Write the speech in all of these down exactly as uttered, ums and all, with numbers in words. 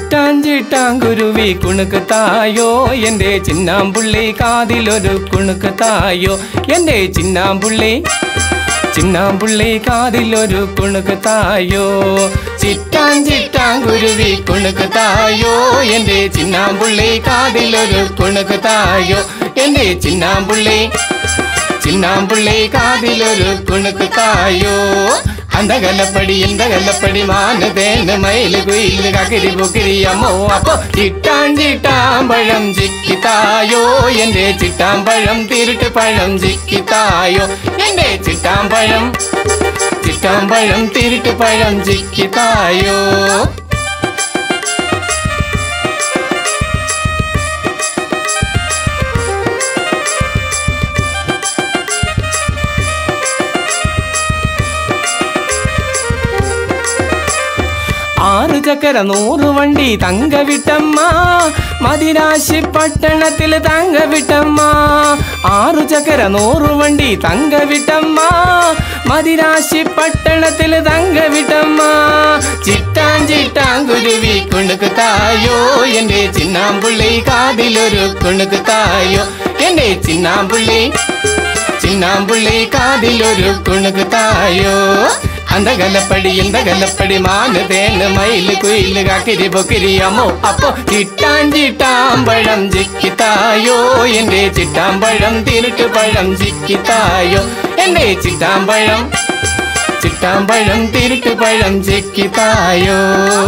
ചിട്ടാഞ്ചിട്ടാങ്കുരുവി കുണുക്ക് തായോ എൻ്റെ ചിന്നാമ്പുള്ളി കാതിലൊരു കുണുക്ക് തായോ എൻ്റെ ചിന്നാമ്പുള്ളി ചിന്നാമ്പുള്ളി കാതിലൊരു കുണുക്ക് തായോ ചിട്ടാഞ്ചിട്ടാങ്കുരുവി കുണുക്ക് തായോ എൻ്റെ ചിന്നാമ്പുള്ളി കാതിലൊരു കുണുക്ക് തായോ എൻ്റെ ചിന്നാമ്പുള്ളി ചിന്നാമ്പുള്ളി കാതിലൊരു കുണുക്ക് തായോ അന്തകലപ്പടി എന്തകലപ്പടി മാനതേന് മയില് കുയില് കക്കിരി പൊക്കിരി അമ്മോ അപ്പോ ചിട്ടാഞ്ചിട്ടാമ്പഴം ചിക്കിത്തായോ എൻ്റെ ചിട്ടാമ്പഴം തിരുട്ട് പഴം ചിക്കിത്തായോ എൻ്റെ ചിട്ടാമ്പഴം ചിട്ടാമ്പഴം തിരുട്ട് പഴം ചിക്കിത്തായോ ആറ് ചക്കര നൂറ് വണ്ടി തങ്ക വിട്ടമ്മ മദിരാശി പട്ടണത്തിൽ തങ്ക വിട്ടമ്മ ആറ് ചക്കര നൂറ് വണ്ടി തങ്ക വിട്ടമ്മ മദിരാശി പട്ടണത്തിൽ തങ്ക വിട്ടമ്മ ചിട്ടാഞ്ചിട്ടാങ്കുരുവി കുണുക്ക് തായോ എൻ്റെ ചിന്നാമ്പുള്ളി കാതിലൊരു കുണുക്ക് തായോ എൻ്റെ ചിന്നാമ്പുള്ളി ചിന്നാമ്പുള്ളി കാതിലൊരു കുണുക്ക് തായോ അന്തകലപ്പടി എന്തകലപ്പടി മാനതേന് മയില് കുയില് കക്കിരി പൊക്കിരി അമ്മോ അപ്പോ ചിട്ടാഞ്ചിട്ടാമ്പഴം ചിക്കിത്തായോ എൻ്റെ ചിട്ടാമ്പഴം തിരുട്ട് പഴം ചിക്കിത്തായോ എൻ്റെ ചിട്ടാമ്പഴം ചിട്ടാമ്പഴം തിരുട്ട് പഴം ചിക്കിത്തായോ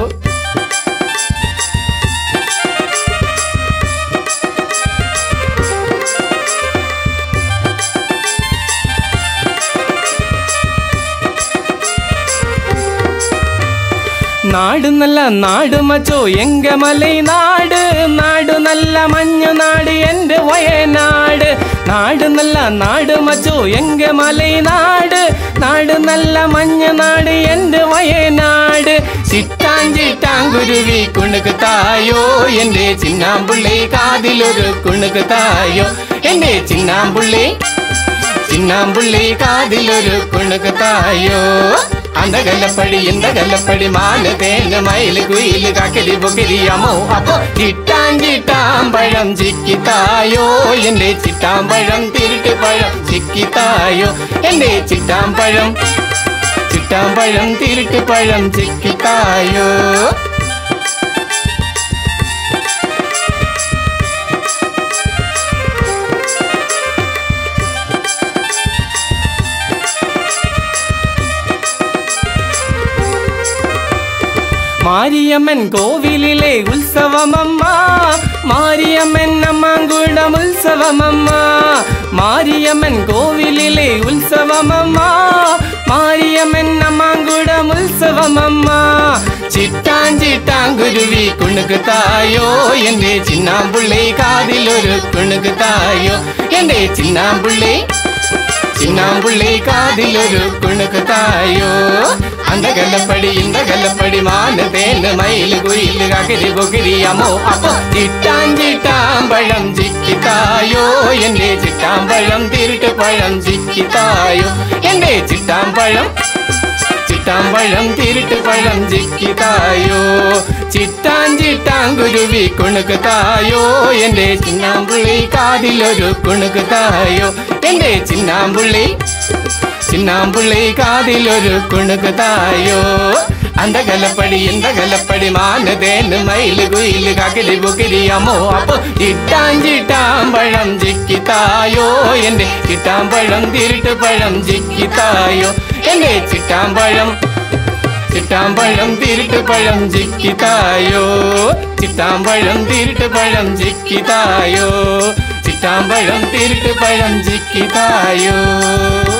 നാട് നല്ല നാട് മച്ചോ എങ്ക മലൈ നാട് നാട് നല്ല മഞ്ഞു നാട് എൻ്റെ വയനാട് നാട് നല്ല നാട് മച്ചോ എങ്ക മലൈ നാട് നാട് നല്ല മഞ്ഞു നാട് എൻ്റെ വയനാട് ചിട്ടാഞ്ചിട്ടാങ്കുരുവി കുണുക്ക് തായോ എൻ്റെ ചിന്നാമ്പുള്ളി കാതിലൊരു കുണുക്ക് തായോ എൻ്റെ ചിന്നാമ്പുള്ളി ചിന്നാമ്പുള്ളി കാതിലൊരു കുണുക്ക് തായോ അന്തകലപ്പടി എന്തകലപ്പടി മാനതേന് മയില് കുയില് കക്കിരി പൊക്കിരി അമ്മോ അപ്പോ ചിട്ടാഞ്ചിട്ടാമ്പഴം ചിക്കിത്തായോ എൻ്റെ ചിട്ടാമ്പഴം തിരുട്ട് പഴം ചിക്കിത്തായോ എൻ്റെ ചിട്ടാമ്പഴം ചിട്ടാമ്പഴം തിരുട്ട് പഴം ചിക്കിത്തായോ മാരിയമ്മൻ കോവിലിലെ ഉത്സവമമ്മ മാരിയമ്മൻ അമ്മാങ്കുടം ഉത്സവമമ്മ മാരിയമ്മൻ കോവിലിലെ ഉത്സവമമ്മ മാരിയമ്മൻ അമ്മാങ്കുടം ഉത്സവമമ്മ ചിട്ടാഞ്ചിട്ടാങ്കുരുവി കുണുക്ക് തായോ എൻ്റെ ചിന്നാമ്പുള്ളി കാതിലൊരു കുണുക്ക് തായോ എൻ്റെ ചിന്നാമ്പുള്ളി ചിന്നാമ്പുള്ളി കാതിലൊരു കുണുക്ക് തായോ അന്തകലപ്പടി ഇന്തകലപ്പടി മാനതേന് മയില് കുയില് കക്കിരി പൊക്കിരി അമ്മോ അപ്പോ ചിട്ടാഞ്ചിട്ടാമ്പഴം ചിക്കിത്തായോ എൻ്റെ ചിട്ടാമ്പഴം തിരുട്ട് പഴം ചിക്കിത്തായോ എൻ്റെ ചിട്ടാമ്പഴം ചിട്ടാമ്പഴം തിരുട്ട് പഴം ചിക്കിത്തായോ ചിട്ടാഞ്ചിട്ടാങ്കുരുവി കുണുക്ക് തായോ എൻ്റെ ചിന്നാമ്പുള്ളി കാതിലൊരു കുണുക്ക് തായോ എൻ്റെ ചിന്നാമ്പുള്ളി ചിന്നാമ്പുള്ളി കാതിലൊരു കുണുക്ക് തായോ അന്തകലപ്പടി എന്തകലപ്പടി മാനതേന് മയില് കുയില് കക്കിരി പൊക്കിരി അമ്മോ അപ്പോ ചിട്ടാഞ്ചിട്ടാമ്പഴം ചിക്കിത്തായോ എൻ്റെ ചിട്ടാമ്പഴം തിരുട്ട് പഴം ചിക്കിത്തായോ എൻ്റെ ചിട്ടാമ്പഴം ചിട്ടാമ്പഴം തിരുട്ട് പഴം ചിക്കിത്തായോ ചിട്ടാമ്പഴം തിരുട്ട് പഴം ചിക്കിത്തായോ ചിട്ടാമ്പഴം തിരുട്ട് പഴം ചിക്കിത്തായോ